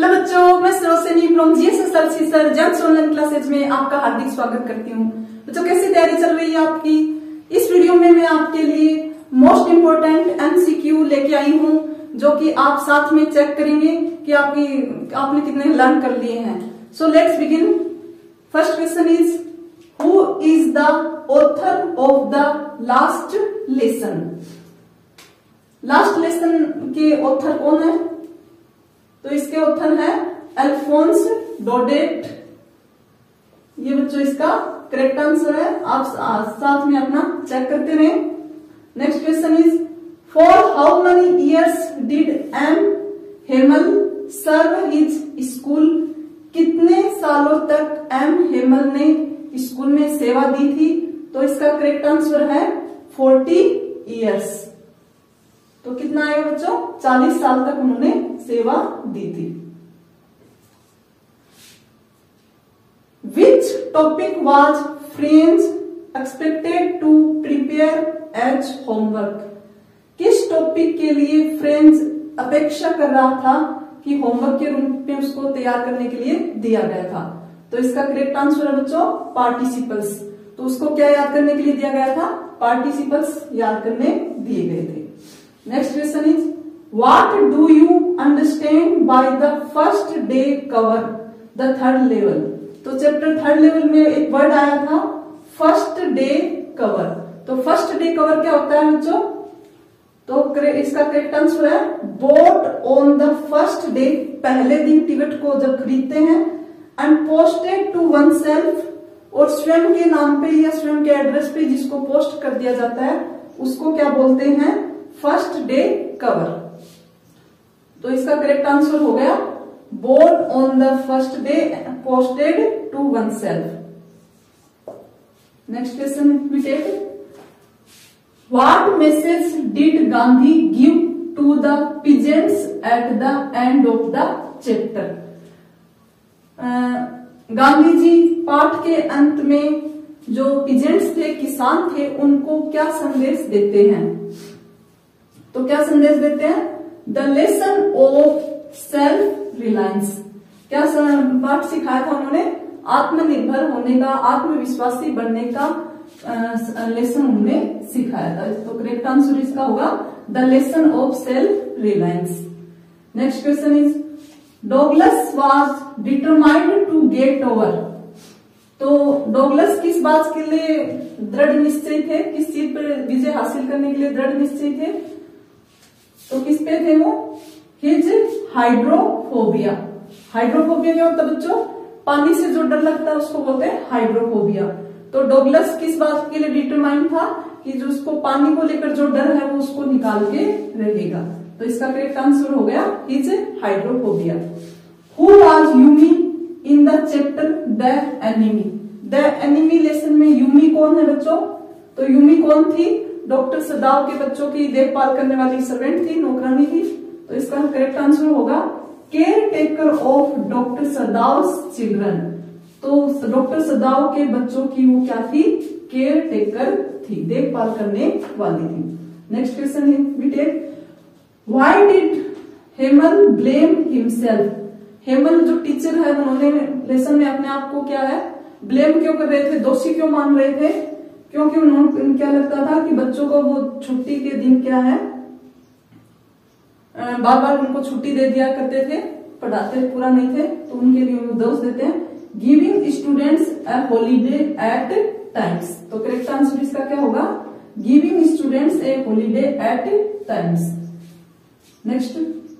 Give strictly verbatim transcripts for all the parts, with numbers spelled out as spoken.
Hello बच्चों, मैं Sarojini from GSS sir James online classes में आपका हार्दिक स्वागत करती हूँ। बच्चों, कैसी तैयारी चल रही है आपकी? इस वीडियो में मैं आपके लिए मोस्ट इम्पोर्टेंट एमसीक्यू लेके आई हूँ, जो कि आप साथ में चेक करेंगे कि आपकी आपने कितने लर्न कर लिए हैं। So let's begin. First question is, who is the author of the last lesson? Last lesson के ऑथर कौन है? तो इसके ऑथर है अल्फोंस डोडेट। ये बच्चों इसका करेक्ट आंसर है। आप साथ में अपना चेक करते रहे। Next question is, for how many years did M Hamel serve his school? कितने सालों तक एम हेमल ने स्कूल में सेवा दी थी? तो इसका करेक्ट आंसर है फोर्टी इयर्स। तो कितना आएगा बच्चों? चालीस साल तक उन्होंने सेवा दी थी। Which topic was French expected to prepare as homework? किस टॉपिक के लिए फ्रेंच अपेक्षा कर रहा था कि होमवर्क के रूप में उसको तैयार करने के लिए दिया गया था? तो इसका करेक्ट आंसर है बच्चों पार्टिसिपल्स। तो उसको क्या याद करने के लिए दिया गया था? पार्टिसिपल्स याद करने दिए गए थे। Next question is, what do you understand by the first day cover the third level? तो चैप्टर थर्ड लेवल में एक वर्ड आया था फर्स्ट डे कवर। तो फर्स्ट डे कवर क्या होता है बच्चों? तो इसका करेक्ट आंसर है bought on the first day. पहले दिन टिकट को जब खरीदते हैं, and posted to oneself, और स्वयं के नाम पे या स्वयं के एड्रेस पे जिसको पोस्ट कर दिया जाता है उसको क्या बोलते हैं? First day cover. तो इसका करेक्ट आंसर हो गया bought on the first day posted to oneself. Next question we take. What message did Gandhi give to the peasants at the end of the chapter? Gandhi ji पाठ के अंत में जो peasants थे, किसान थे, उनको क्या संदेश देते हैं? तो क्या संदेश देते हैं? The lesson of self reliance. क्या पाठ सिखाया था उन्होंने? आत्मनिर्भर होने का, आत्मविश्वासी बनने का लेसन उन्होंने सिखाया था। तो करेक्ट आंसर इसका होगा the lesson of self reliance. Next question is, Douglas was determined to get over. तो डॉगलस किस बात के लिए दृढ़ निश्चय थे? किस चीज पर विजय हासिल करने के लिए दृढ़ निश्चय थे? तो किस पे थे वो? His hydrophobia. हाइड्रोफोबिया क्या होता है बच्चों? पानी से जो डर लगता है उसको बोलते हैं हाइड्रोफोबिया। तो डॉगलस किस बात के लिए डिटरमाइंड था कि जो उसको पानी को लेकर जो डर है वो उसको निकाल के रहेगा। तो इसका करेक्ट आंसर हो गया his hydrophobia. Who was Yumi in the chapter the enemy? The enemy lesson में यूमी कौन है बच्चों? तो यूमी कौन थी? डॉक्टर सदाव के बच्चों की देखभाल करने वाली सर्वेंट थी, नौकरानी थी। तो इसका करेक्ट आंसर होगा caretaker of doctor Sadao children. तो डॉक्टर सदाव के बच्चों की वो क्या थी? केयर टेकर थी, देखभाल करने वाली थी। Next question we take, why did Hamel blame himself? Hamel जो टीचर है उन्होंने लेसन में अपने आप को क्या है ब्लेम क्यों कर रहे थे? दोषी क्यों मान रहे थे? क्योंकि उन्होंने क्या लगता था कि बच्चों को वो छुट्टी के दिन क्या है बार बार उनको छुट्टी दे दिया करते थे, पढ़ाते पूरा नहीं थे, तो उनके लिए वो दोष देते हैं giving students a holiday at times. तो करेक्ट आंसर इसका क्या होगा? Giving students a holiday at times. Next,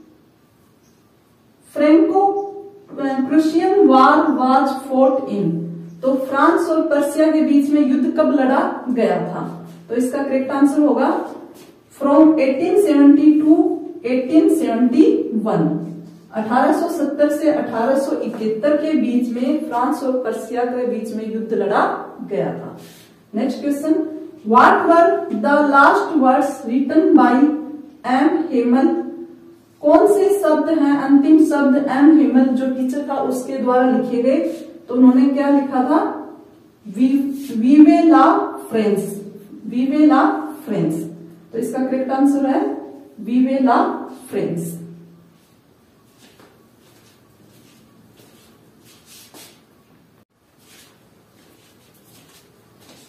Franco Prussian war was fought in. तो फ्रांस और पर्सिया के बीच में युद्ध कब लड़ा गया था? तो इसका करेक्ट आंसर होगा from eighteen seventy to eighteen seventy one. अठारह सौ सत्तर से अठारह सौ इकहत्तर के बीच में फ्रांस और पर्सिया के बीच में युद्ध लड़ा गया था। Next question, what were the last words written by M Hamel? कौन से शब्द हैं, अंतिम शब्द एम हेमल जो टीचर था उसके द्वारा लिखे गए? तो उन्होंने क्या लिखा था? Vive vive la France, vive la France. तो इसका करेक्ट आंसर है vive la France.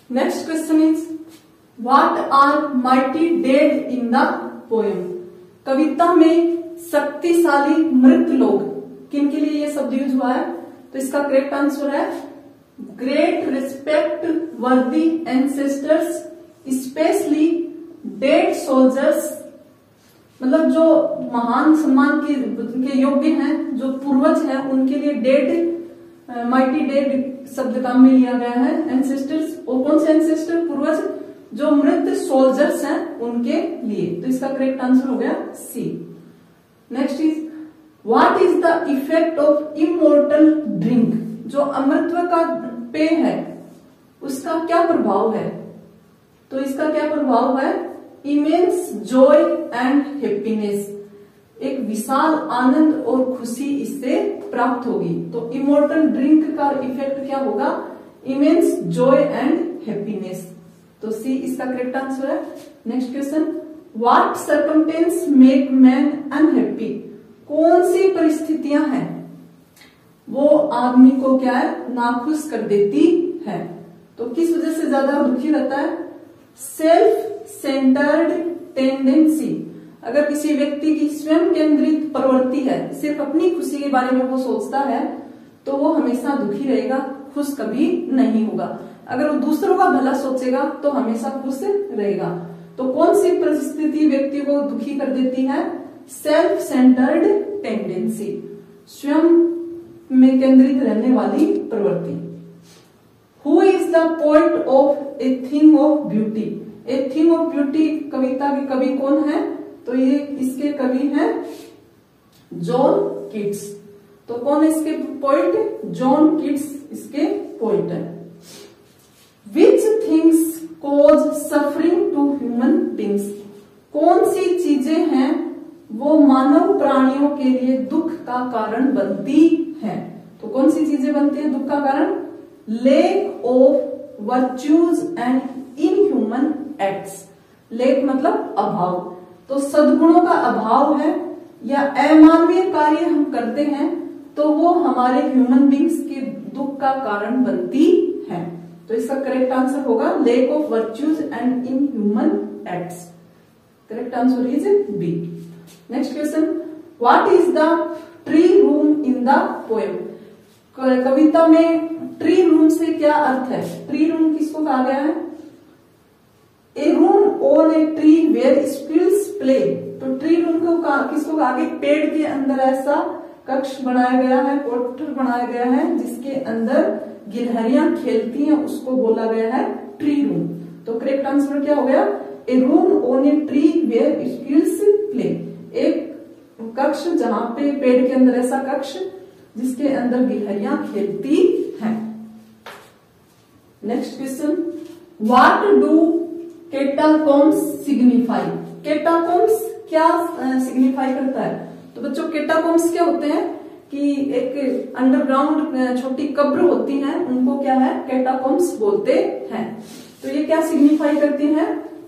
Next question is what are mighty dead in the poem. कविता में शक्तिशाली मृत लोग, किन के लिए ये शब्द यूज हुआ है? तो इसका करेक्ट आंसर है great respect for their ancestors specially dead soldiers, मतलब जो महान सम्मान के, के योग्य हैं, जो पूर्वज हैं, उनके लिए डेड, माइटी डेड शब्द काम में लिया गया है। एंसेस्टर्स, और कौन से एंसेस्टर? पूर्वज, जो मृत सोल्जर्स हैं उनके लिए। तो इसका करेक्ट आंसर हो गया C. Next is what is the effect of immortal drink. जो अमृतत्व का पेय है उसका क्या प्रभाव है? तो इसका क्या प्रभाव है? इमेंस जॉय एंड हैप्पीनेस, एक विशाल आनंद और खुशी इससे प्राप्त होगी। तो इमोर्टल ड्रिंक का इफेक्ट क्या होगा? Immense joy and happiness. तो सी इसका करेक्ट आंसर है। Next question what circumstances make man unhappy. कौन सी परिस्थितियां हैं वो आदमी को क्या है? नाखुश कर देती है। तो किस वजह से ज्यादा दुखी रहता है? सेल्फ सेंटर्ड टेंडेंसी, अगर किसी व्यक्ति की स्वयं केंद्रित प्रवृत्ति है, सिर्फ अपनी खुशी के बारे में वो सोचता है, तो वो हमेशा दुखी रहेगा, खुश कभी नहीं होगा। अगर वो दूसरों का भला सोचेगा तो हमेशा खुश रहेगा। तो कौन सी परिस्थिति व्यक्ति को दुखी कर देती है? सेल्फ सेंटर्ड टेंडेंसी, स्वयं में केंद्रित रहने वाली प्रवृत्ति। Who is the poet of a thing of beauty. A thing of beauty कविता के कवि कौन है? तो ये इसके कवि हैं जॉन कीट्स। तो कौन है इसके पोएट? जॉन कीट्स इसके पोएट है। Which things cause suffering to human beings. कौन सी चीजें हैं वो मानव प्राणियों के लिए दुख का कारण बनती हैं? तो कौन सी चीजें बनती हैं दुख का कारण? Lack of virtues and inhuman acts. Lack मतलब अभाव, तो सद्गुणों का अभाव है या अमानवीय कार्य हम करते हैं तो वो हमारे ह्यूमन बींग्स के दुख का कारण बनती है। तो इसका करेक्ट आंसर होगा lack of virtues and inhuman acts. Correct answer is B. Next question what is the tree room in the poem. कविता में ट्री रूम से क्या अर्थ है? ट्री रूम किसको कहा गया है? A room on a tree where squirrels play. तो ट्री रूम को किसको कहा गया? पेड़ के अंदर ऐसा कक्ष बनाया गया है, क्वार्टर बनाया गया है जिसके अंदर गिलहरियां खेलती हैं, उसको बोला गया है ट्री रूम। तो करेक्ट आंसर क्या हो गया? A room on a tree where squirrels play, एक कक्ष जहां पे पेड़ के अंदर ऐसा कक्ष जिसके अंदर गिलहरियां खेलती हैं। Next question what do catacombs signify. Catacombs क्या सिग्निफाई करता है? तो बच्चों कैटाकॉम्स क्या होते हैं कि एक अंडरग्राउंड छोटी कब्र होती हैं, उनको क्या है? कैटाकॉम्स बोलते हैं। तो ये क्या सिग्निफाई करती हैं?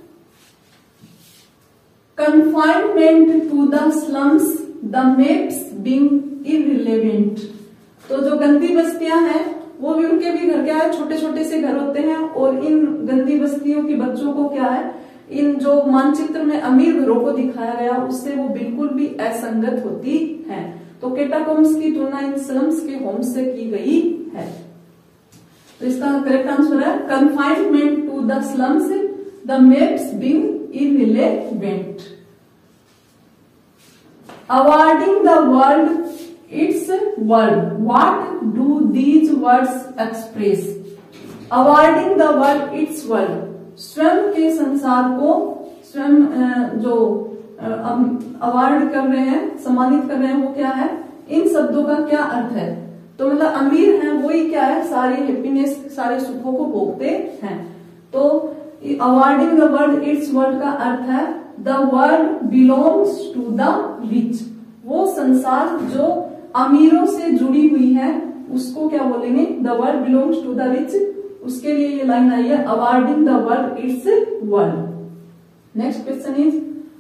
Confinement to the slums the maps being irrelevant. तो जो गंदी बस्तियां हैं वो भी, उनके भी घर क्या है? छोटे छोटे से घर होते हैं, और इन गंदी बस्तियों के बच्चों को क्या है? इन जो मानचित्र में अमीर घरों को दिखाया गया उससे वो बिल्कुल भी असंगत होती है। तो कैटाकॉम्स की तुलना इन स्लम्स के होम्स से की गई है। तो इसका करेक्ट आंसर है confinement to the slums the maps being irrelevant. Awarding the world its world, what do these words express. Awarding the world its world, स्वयं के संसार को स्वयं जो अवार्ड कर रहे हैं, सम्मानित कर रहे हैं, वो क्या है? इन शब्दों का क्या अर्थ है? तो मतलब अमीर हैं वही क्या है? सारी हैप्पीनेस, सारे सुखों को भोगते हैं। तो awarding the world its world का अर्थ है the world belongs to the rich. वो संसार जो अमीरों से जुड़ी हुई है उसको क्या बोलेंगे? The world belongs to the rich. उसके लिए ये लाइन आई है awarding the world its world. Next question is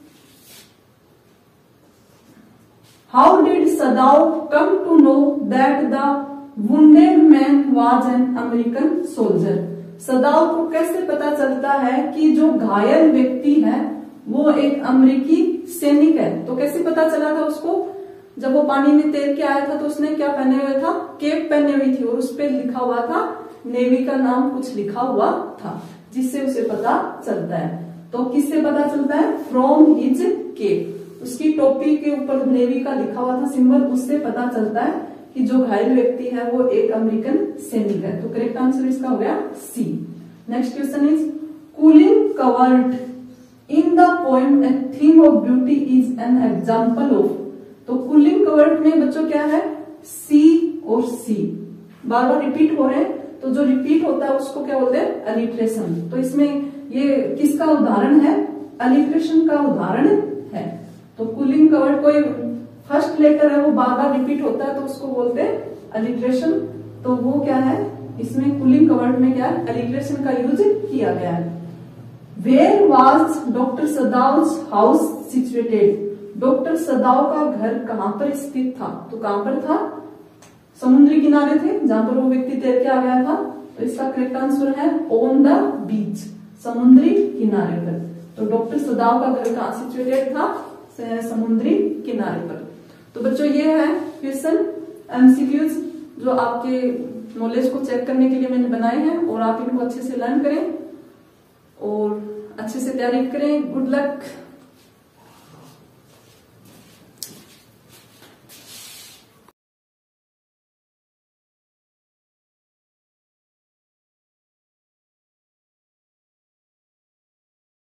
how did Sadao come to know that the wounded man was an American soldier. Sadao को कैसे पता चलता है कि जो घायल व्यक्ति है वो एक अमेरिकी सैनिक है? तो कैसे पता चला था उसको? जब वो पानी में तैर के आया था तो उसने क्या पहने हुए था? कैप पहने हुई थी और उस पर लिखा हुआ था, नेवी का नाम कुछ लिखा हुआ था, जिससे उसे पता चलता है। तो किससे पता चलता है? फ्रॉम हिज केप, उसकी टोपी के ऊपर नेवी का लिखा हुआ था सिंबल, उससे पता चलता है कि जो घायल व्यक्ति है वो एक अमेरिकन सैनिक है। तो करेक्ट आंसर इसका हो गया C. Next question is cooling covered in the poem a thing of beauty is an example of. तो कूलिंग कवर्ड में बच्चों क्या है? सी और सी बार बार रिपीट हो रहे हैं, तो जो रिपीट होता है उसको क्या बोलते हैं? अलिट्रेशन। तो इसमें ये किसका उदाहरण है? अलिट्रेशन का उदाहरण है। तो कूलिंग कवर्ड कोई फर्स्ट लेटर है वो बार बार रिपीट होता है तो उसको बोलते हैं अलिट्रेशन। तो वो क्या है? इसमें कूलिंग कवर्ड में क्या है? अलिट्रेशन का यूज किया गया है। Where was doctor Sadao house situated? Doctor Sadao का घर कहां पर स्थित था? तो कहां पर था? समुद्री किनारे थे जहां पर वो व्यक्ति तैर के आ गया था। तो इसका करेक्ट आंसर है ऑन द बीच, समुद्री किनारे पर। तो डॉक्टर सदाव का घर कहां सिचुएटेड था? समुद्री किनारे पर। तो बच्चों ये है क्वेश्चन एमसीक्यूज जो आपके नॉलेज को चेक करने के लिए मैंने बनाए हैं, और आप इनको अच्छे से लर्न करें और अच्छे से तैयारी करें। Good luck.